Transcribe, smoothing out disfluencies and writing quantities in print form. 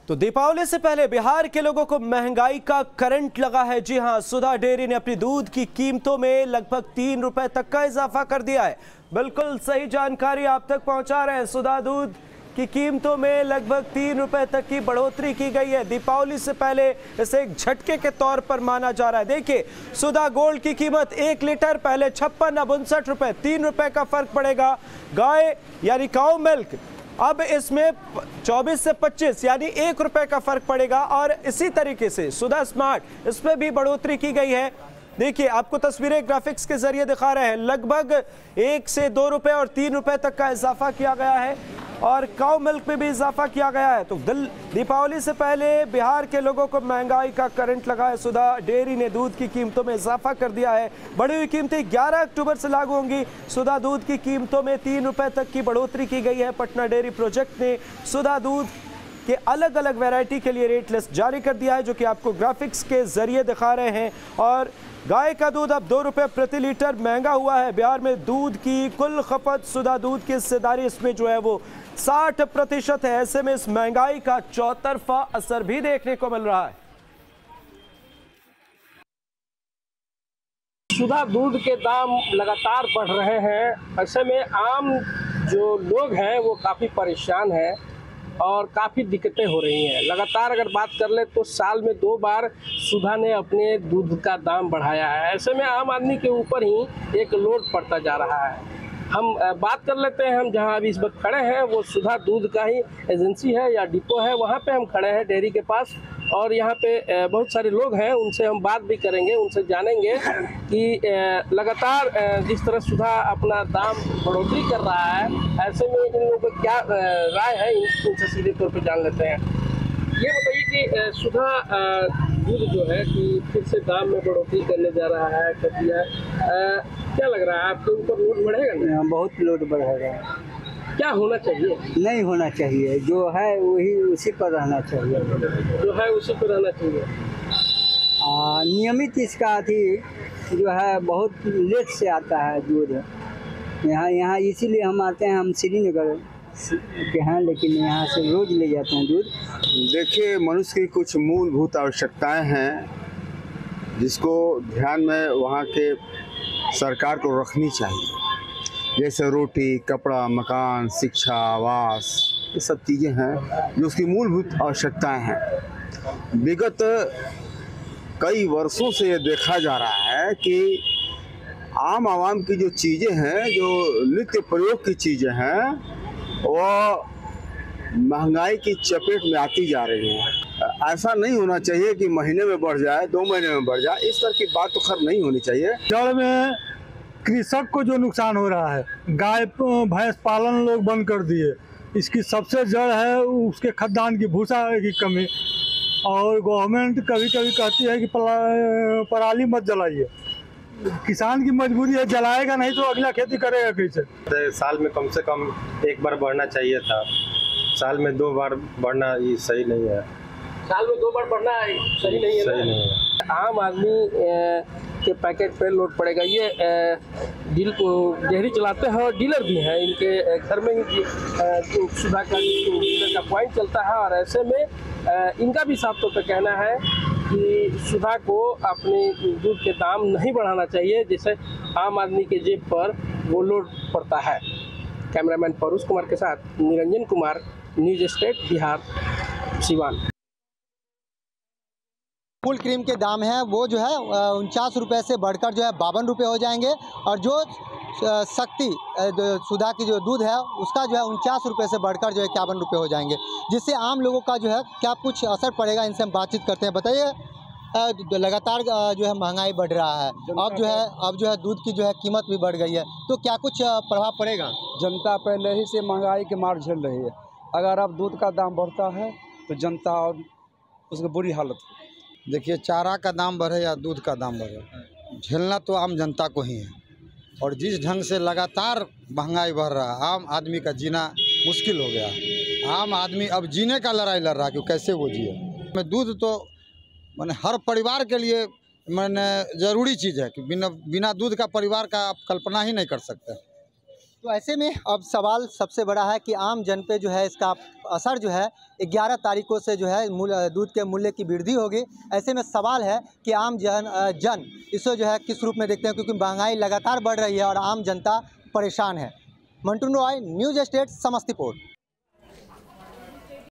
तो दीपावली से पहले बिहार के लोगों को महंगाई का करंट लगा है। जी हां, सुधा डेयरी ने अपनी दूध की कीमतों में लगभग 3 रुपए तक का इजाफा कर दिया है। बिल्कुल सही जानकारी आप तक पहुंचा रहे हैं। सुधा दूध की कीमतों में लगभग 3 रुपए तक की बढ़ोतरी की गई है। दीपावली से पहले इसे एक झटके के तौर पर माना जा रहा है। देखिए, सुधा गोल्ड की कीमत 1 लीटर पहले 56 अब 59 रुपए, 3 रुपए का फर्क पड़ेगा। गाय यानी काऊ मिल्क अब इसमें 24 से 25 यानी 1 रुपए का फर्क पड़ेगा। और इसी तरीके से सुधा स्मार्ट इसमें भी बढ़ोतरी की गई है। देखिए, आपको तस्वीरें ग्राफिक्स के जरिए दिखा रहे हैं। लगभग 1 से 2 रुपए और 3 रुपए तक का इजाफा किया गया है और काऊ मिल्क में भी इजाफा किया गया है। तो दीपावली से पहले बिहार के लोगों को महंगाई का करंट लगा है। सुधा डेयरी ने दूध की कीमतों में इजाफा कर दिया है। बढ़ी हुई कीमतें 11 अक्टूबर से लागू होंगी। सुधा दूध की कीमतों में 3 रुपए तक की बढ़ोतरी की गई है। पटना डेयरी प्रोजेक्ट ने सुधा दूध के अलग अलग वैरायटी के लिए रेट लिस्ट जारी कर दिया है, जो कि आपको ग्राफिक्स के जरिए दिखा रहे हैं। और गाय का दूध अब 2 रुपए प्रति लीटर महंगा हुआ है। बिहार में दूध की कुल खपत सुधा दूध की हिस्सेदारी इसमें जो है वो 60% है। ऐसे में इस महंगाई का चौतरफा असर भी देखने को मिल रहा है। सुधा दूध के दाम लगातार बढ़ रहे हैं। ऐसे में आम जो लोग हैं वो काफ़ी परेशान हैं और काफ़ी दिक्कतें हो रही हैं। लगातार अगर बात कर ले तो साल में 2 बार सुधा ने अपने दूध का दाम बढ़ाया है। ऐसे में आम आदमी के ऊपर ही एक लोड पड़ता जा रहा है। हम बात कर लेते हैं, हम जहां अभी इस वक्त खड़े हैं वो सुधा दूध का ही एजेंसी है या डिपो है, वहां पे हम खड़े हैं डेयरी के पास। और यहाँ पे बहुत सारे लोग हैं, उनसे हम बात भी करेंगे, उनसे जानेंगे कि लगातार जिस तरह सुधा अपना दाम बढ़ोतरी कर रहा है, ऐसे में इन लोगों को क्या राय है, इनसे सीधे तौर पर जान लेते हैं। ये बताइए कि सुधा दूध जो है कि फिर से दाम में बढ़ोतरी करने जा रहा है, क्या लग रहा है आपके ऊपर लोड बढ़ेगा ना? बहुत लोड बढ़ेगा। क्या होना चाहिए? नहीं होना चाहिए, जो है वही उसी पर रहना चाहिए। जो है उसी पर रहना चाहिए। नियमित इसका अथी जो है बहुत लेट से आता है दूध यहाँ इसीलिए हम आते हैं। हम श्रीनगर के हैं, लेकिन यहाँ से रोज ले जाते हैं दूध। देखिए, मनुष्य की कुछ मूलभूत आवश्यकताएं हैं जिसको ध्यान में वहाँ के सरकार को रखनी चाहिए, जैसे रोटी, कपड़ा, मकान, शिक्षा, आवास, ये सब चीज़ें हैं जो उसकी मूलभूत आवश्यकताएं हैं। विगत कई वर्षों से ये देखा जा रहा है कि आम आवाम की जो चीज़ें हैं, जो नित्य प्रयोग की चीज़ें हैं, वो महंगाई की चपेट में आती जा रही है। ऐसा नहीं होना चाहिए कि महीने में बढ़ जाए, 2 महीने में बढ़ जाए, इस तरह की बात तो खैर नहीं होनी चाहिए। जड़ में कृषक को जो नुकसान हो रहा है, गाय भैंस पालन लोग बंद कर दिए, इसकी सबसे जड़ है उसके खाद्यान्न की, भूसा की कमी। और गवर्नमेंट कभी कभी कहती है कि पराली मत जलाइए। किसान की मजबूरी है, जलाएगा नहीं तो अगला खेती करेगा कैसे? साल में कम से कम 1 बार बढ़ना चाहिए था, साल में 2 बार बढ़ना ये सही नहीं है। साल में 2 बार बढ़ना सही नहीं है। सही नहीं है। आम आदमी के पैकेट पे लोड पड़ेगा। ये डेयरी चलाते हैं और डीलर भी हैं, इनके घर में ही सुधा का डीलर का पॉइंट चलता है। और ऐसे में इनका भी साफ तौर पर कहना है कि सुधा को अपने दूध के दाम नहीं बढ़ाना चाहिए, जिससे आम आदमी के जेब पर वो लोड पड़ता है। कैमरामैन परुष कुमार के साथ Niranjan Kumar, news state Bihar, Siwan. Full cream के दाम हैं वो जो है 49 रुपये से बढ़कर जो है 52 रुपये हो जाएंगे। और जो शक्ति सुधा की जो दूध है उसका जो है 49 रुपये से बढ़कर जो है 51 रुपये हो जाएंगे, जिससे आम लोगों का जो है क्या कुछ असर पड़ेगा, इनसे हम बातचीत करते हैं। बताइए, लगातार जो है महंगाई बढ़ रहा है, अब जो है दूध की जो है कीमत भी बढ़ गई है, तो क्या कुछ प्रभाव पड़ेगा? जनता पहले ही से महंगाई के मार झेल रही है। अगर अब दूध का दाम बढ़ता है तो जनता और उसकी बुरी हालत है। देखिए, चारा का दाम बढ़े या दूध का दाम बढ़े, झेलना तो आम जनता को ही है। और जिस ढंग से लगातार महंगाई बढ़ रहा है, आम आदमी का जीना मुश्किल हो गया। आम आदमी अब जीने का लड़ाई लड़ रहा है कि कैसे वो जिए। मैं दूध तो मैंने हर परिवार के लिए ज़रूरी चीज़ है कि बिना दूध का परिवार का आप कल्पना ही नहीं कर सकते। तो ऐसे में अब सवाल सबसे बड़ा है कि आम जन पे जो है इसका असर जो है 11 तारीखों से जो है दूध के मूल्य की वृद्धि होगी। ऐसे में सवाल है कि आम जन इसे जो है किस रूप में देखते हैं, क्योंकि महंगाई लगातार बढ़ रही है और आम जनता परेशान है। Mantu Roy, news state, Samastipur.